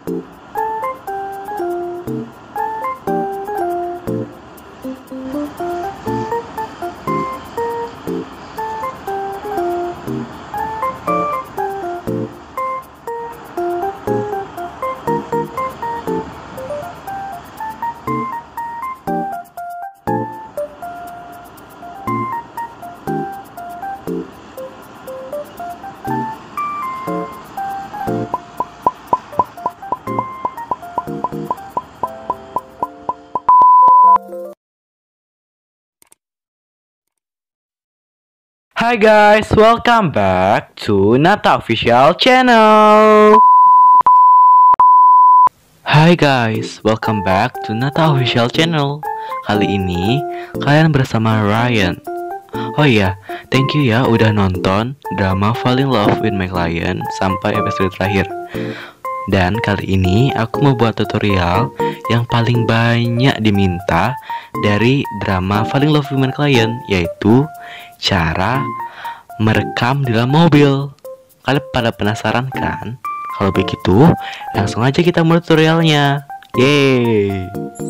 Hi guys, welcome back to Nata Official Channel. Hi guys, welcome back to Nata Official Channel. Kali ini kalian bersama Ryan. Oh iya, thank you ya udah nonton drama Fall in Love with My Client sampai episode terakhir. Dan kali ini aku mau buat tutorial yang paling banyak diminta dari drama Fall in Love with My Client, yaitu cara merekam di dalam mobil. Kalian pada penasaran kan? Kalau begitu, langsung aja kita mulai tutorialnya. Yeay.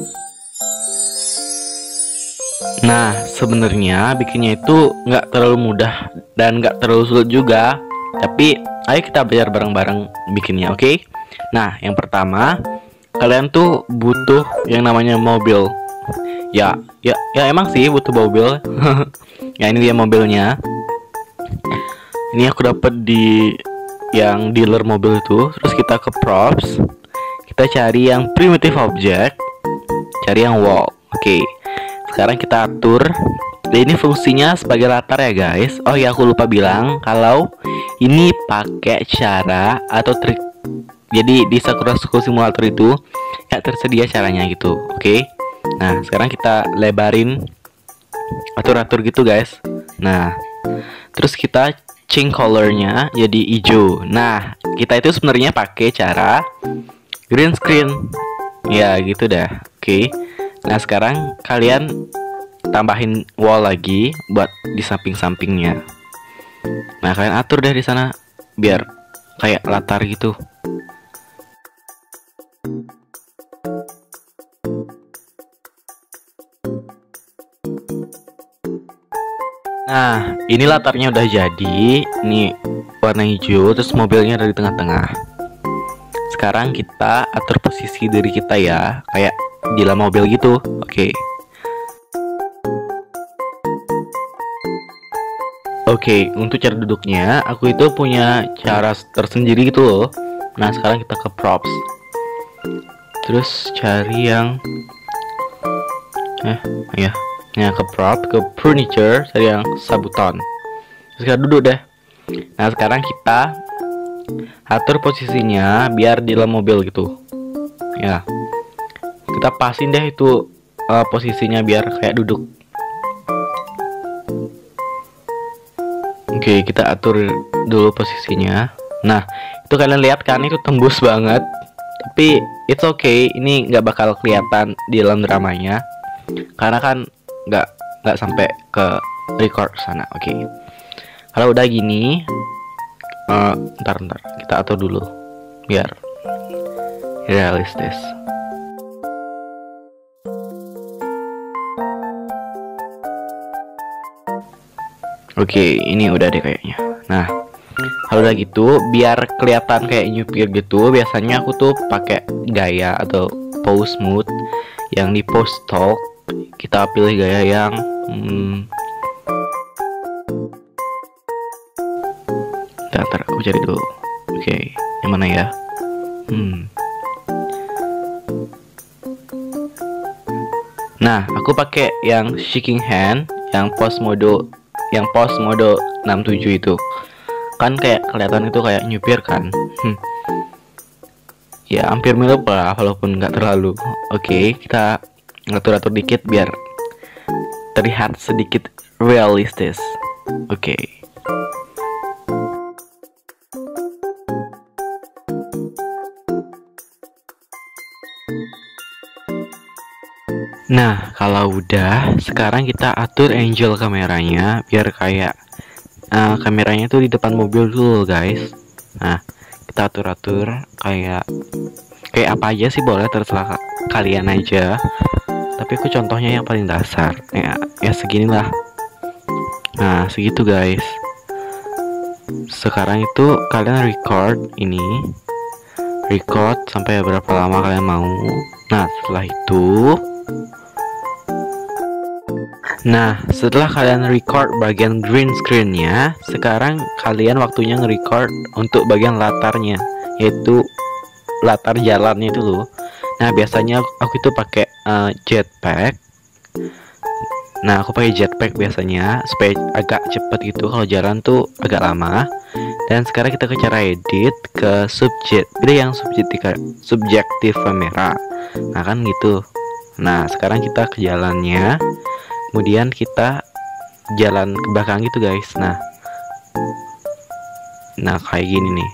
Nah, sebenarnya bikinnya itu nggak terlalu mudah dan nggak terlalu sulit juga. Tapi ayo kita belajar bareng-bareng bikinnya, oke? Nah, yang pertama, kalian tuh butuh yang namanya mobil. Ya emang sih butuh mobil. Ya ini dia mobilnya. Ini aku dapat di yang dealer mobil itu. Terus kita ke props. Kita cari yang primitive object. Cari yang wall. Oke. Sekarang kita atur. Ini fungsinya sebagai latar ya guys. Oh ya, aku lupa bilang kalau ini pakai cara atau trik. Jadi di Sakura School Simulator itu ya tersedia caranya gitu. Oke. Nah, sekarang kita lebarin, atur-atur gitu guys. Nah, terus kita change colornya jadi hijau. Nah, kita itu sebenarnya pakai cara green screen. Ya gitu dah. Oke. Nah, sekarang kalian tambahin wall lagi buat di samping-sampingnya. Nah, kalian atur deh di sana biar kayak latar gitu. Nah, ini latarnya udah jadi. Ini warna hijau, terus mobilnya ada di tengah-tengah. Sekarang kita atur posisi diri kita ya, kayak di dalam mobil gitu. Oke. Oke, untuk cara duduknya, aku itu punya cara tersendiri gitu loh. Nah, sekarang kita ke props. Terus cari yang ke prop, ke furniture, cari yang sabuton. Terus kita duduk deh. Nah, sekarang kita atur posisinya biar di dalam mobil gitu. Ya. Kita pasin deh itu posisinya biar kayak duduk. Oke, kita atur dulu posisinya. Nah, itu kalian lihat kan, itu tembus banget. Tapi it's okay, ini nggak bakal kelihatan di dalam dramanya karena kan nggak sampai ke record sana. Oke. Kalau udah gini, ntar kita atur dulu biar realistis. Oke, ini udah deh kayaknya. Nah, kalau udah gitu, biar kelihatan kayak nyupir gitu, biasanya aku tuh pakai gaya atau pose mode. Yang di pose talk, kita pilih gaya yang ntar aku cari dulu. Oke, yang mana ya? Nah, aku pakai yang shaking hand, yang pose mode 67 itu. Kan kayak kelihatan itu kayak nyupir kan. Ya hampir mirip lah walaupun nggak terlalu. Oke, kita ngatur-atur dikit biar terlihat sedikit realistis. Oke. Nah, kalau udah, sekarang kita atur angle kameranya biar kayak kameranya tuh di depan mobil dulu guys. Nah, kita atur-atur kayak kayak apa aja sih boleh, terserah kalian aja. Tapi aku contohnya yang paling dasar ya seginilah. Nah segitu guys. Sekarang itu kalian record sampai berapa lama kalian mau. Nah setelah kalian record bagian green screennya, sekarang kalian waktunya nge-record untuk bagian latarnya, yaitu latar jalannya itu loh. Nah biasanya aku itu pakai jetpack. Nah aku pakai jetpack biasanya supaya agak cepet gitu, kalau jalan tuh agak lama. Dan sekarang kita ke cara edit, ke pilih yang subjektif kamera. Nah kan gitu. Nah sekarang kita ke jalannya, kemudian kita jalan ke belakang gitu guys. Nah kayak gini nih.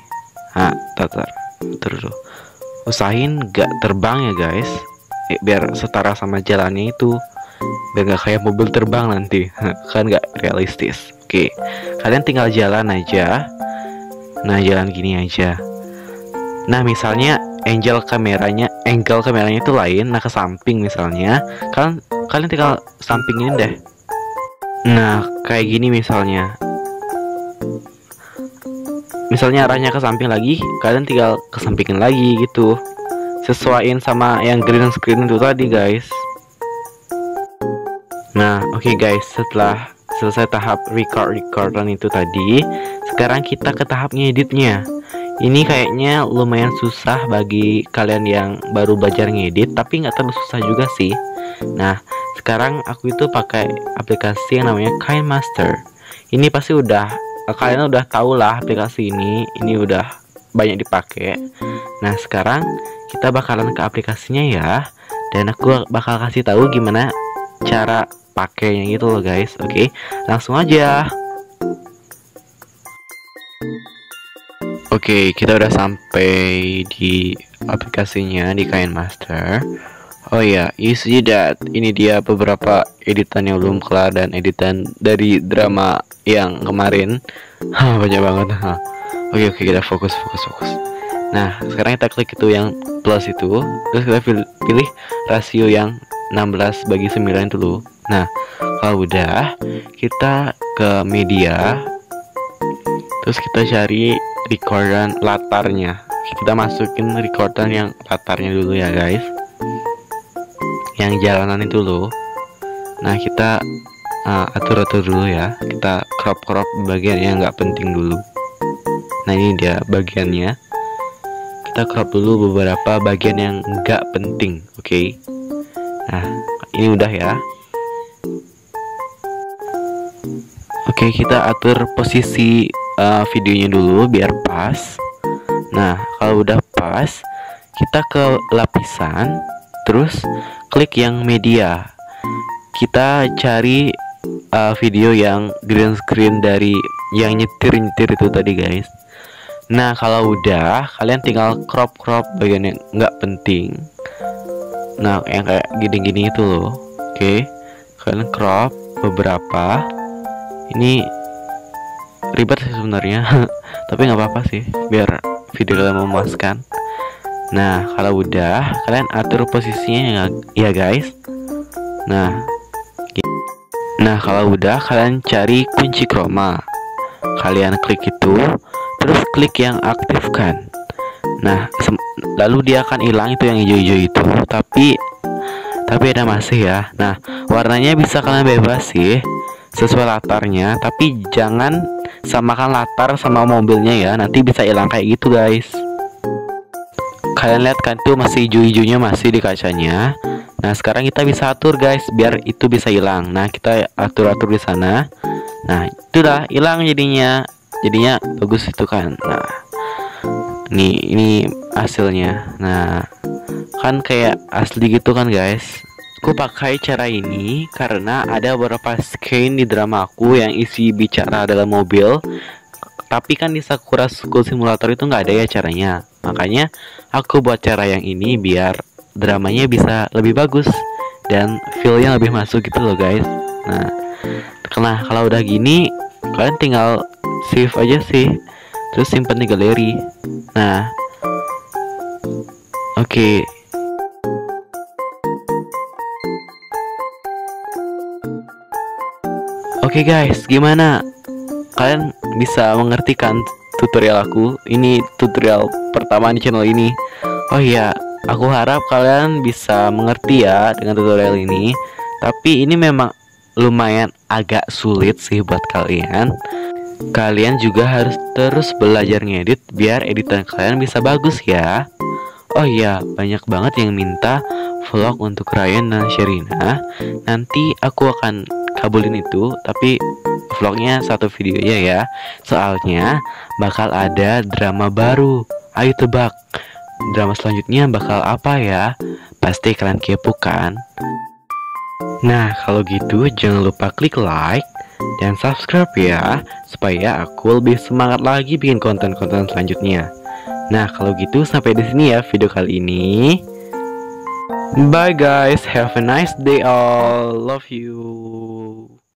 Terus usahain gak terbang ya guys, biar setara sama jalannya itu, biar gak kayak mobil terbang nanti kan gak realistis. Oke, kalian tinggal jalan aja. Nah jalan gini aja. Nah misalnya angle kameranya itu lain, nah ke samping misalnya, kalian tinggal sampingin deh. Nah kayak gini misalnya arahnya ke samping lagi, kalian tinggal kesampingin lagi gitu, sesuaiin sama yang green screen itu tadi guys. Nah oke guys, setelah selesai tahap recordan itu tadi, sekarang kita ke tahap ngeditnya. Ini kayaknya lumayan susah bagi kalian yang baru belajar ngedit, tapi nggak terlalu susah juga sih. Nah sekarang aku itu pakai aplikasi yang namanya KineMaster. Ini pasti kalian udah tahu lah aplikasi ini udah banyak dipakai. Nah sekarang kita bakalan ke aplikasinya ya, dan aku bakal kasih tahu gimana cara pakainya gitu loh guys. Oke, langsung aja. Oke, kita udah sampai di aplikasinya, di KineMaster. Oh ya, you see that ini dia beberapa editan yang belum kelar dan editan dari drama yang kemarin. Banyak banget. Oke, kita fokus. Nah, sekarang kita klik itu yang plus itu, terus kita pilih rasio yang 16:9 itu loh. Nah, kalau udah, kita ke media, terus kita cari recordan latarnya. Kita masukin recordan yang latarnya dulu ya guys, yang jalanan itu loh. Nah kita atur dulu ya, kita crop bagian yang nggak penting dulu. Nah ini dia bagiannya, kita crop dulu beberapa bagian yang nggak penting. Oke. Nah ini udah ya. Oke, kita atur posisi videonya dulu biar pas. Nah kalau udah pas, kita ke lapisan, terus klik yang media. Kita cari video yang green screen dari yang nyetir itu tadi guys. Nah kalau udah, kalian tinggal crop bagian yang nggak penting. Nah yang kayak gini itu loh. Oke, kalian crop beberapa. Ini ribet sih sebenarnya tapi nggak apa-apa sih, biar video kalian memuaskan. Nah kalau udah, kalian atur posisinya ya guys. Nah kalau udah, kalian cari kunci chroma, kalian klik itu, terus klik yang aktifkan. Nah lalu dia akan hilang itu yang hijau-hijau itu, tapi ada masih ya. Nah warnanya bisa kalian bebas sih, sesuai latarnya, tapi jangan samakan latar sama mobilnya ya, nanti bisa hilang kayak gitu guys. Kalian lihat kan tuh masih hijau-hijaunya masih di kacanya. Nah sekarang kita bisa atur guys biar itu bisa hilang. Nah kita atur di sana. Nah itu dah hilang jadinya bagus itu kan. Nah ini hasilnya. Nah kan kayak asli gitu kan guys. Aku pakai cara ini karena ada beberapa scene di drama aku yang isi bicara dalam mobil, tapi kan di Sakura School Simulator itu nggak ada ya caranya. Makanya aku buat cara yang ini biar dramanya bisa lebih bagus dan feel-nya lebih masuk gitu loh guys. Nah kalau udah gini, kalian tinggal save aja sih, terus simpan di galeri. Nah Oke. Oke guys, gimana? Kalian bisa mengerti kan tutorial aku? Ini tutorial pertama di channel ini. Oh iya, aku harap kalian bisa mengerti ya dengan tutorial ini. Tapi ini memang lumayan agak sulit sih buat kalian. Kalian juga harus terus belajar ngedit biar editan kalian bisa bagus ya. Oh iya, banyak banget yang minta vlog untuk Ryan dan Sherina. Nanti aku akan kabulin itu, tapi vlognya satu video aja ya. Soalnya bakal ada drama baru. Ayo tebak, drama selanjutnya bakal apa ya? Pasti kalian kepo kan? Nah, kalau gitu jangan lupa klik like dan subscribe ya, supaya aku lebih semangat lagi bikin konten-konten selanjutnya. Nah, kalau gitu sampai di sini ya video kali ini. Bye guys, have a nice day all. Love you.